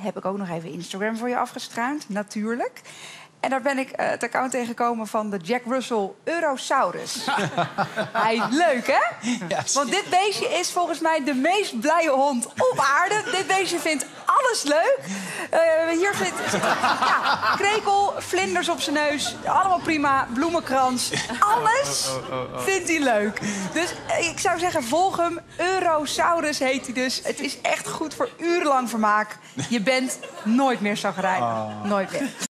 heb ik ook nog even Instagram voor je afgestruind, natuurlijk. En daar ben ik het account tegengekomen van de Jack Russell Eurosaurus. Hij is leuk, hè? Ja, want dit beestje is volgens mij de meest blije hond op aarde. Dit beestje vindt alles leuk. Hier zit krekel, vlinders op zijn neus. Allemaal prima, bloemenkrans. Alles vindt hij leuk. Dus ik zou zeggen, volg hem. Eurosaurus heet hij dus. Het is echt goed voor urenlang vermaak. Je bent nooit meer chagrijnig. Nooit meer.